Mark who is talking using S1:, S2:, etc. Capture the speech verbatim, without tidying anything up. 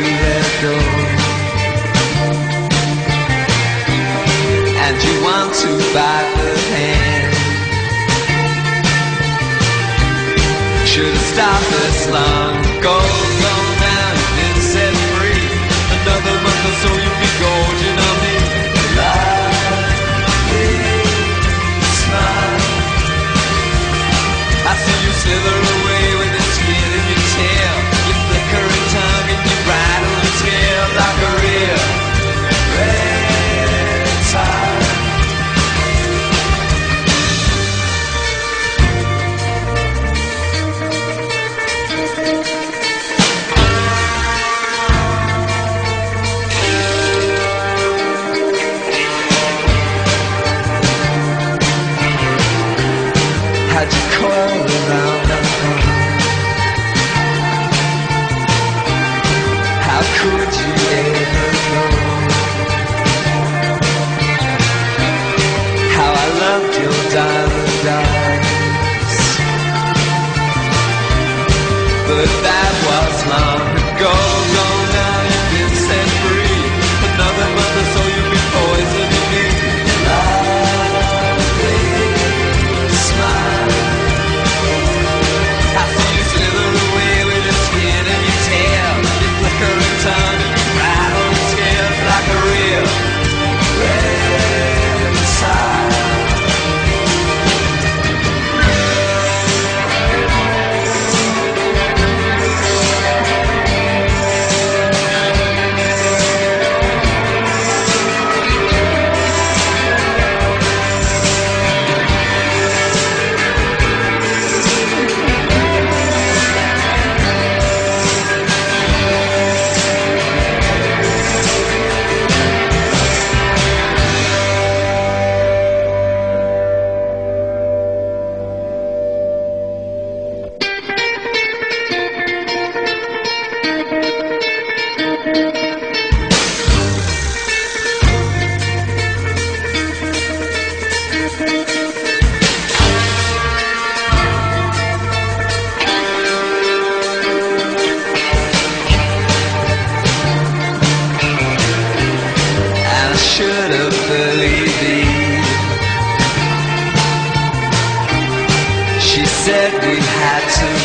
S1: let go, and you want to bite the hand. Should've stopped this long ago. Go now, you've been set free. Another month or so you'll be gorging on me. Lovely smile. I see you slither away with your skin in your tail, your flickering tongue and your rattling tail like a real reptile. How'd you coil around and on? How could you ever know how I loved your diamond eyes? But that was long ago. Go now, you've been set free. Another month or so you'll be poisoning me. Lovely smile. I see you slither away with your skin and your tail, your flickering tongue and your rattling scales like a real reptile. Should've believed it. She said we had to